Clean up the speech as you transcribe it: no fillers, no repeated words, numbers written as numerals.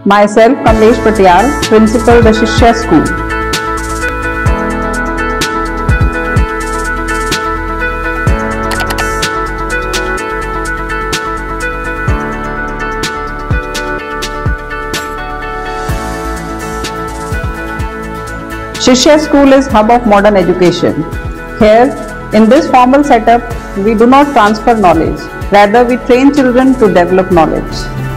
Myself, Kamlesh Patyal, Principal, the Shishya School. Shishya School is hub of modern education. Here, in this formal setup, we do not transfer knowledge. Rather, we train children to develop knowledge.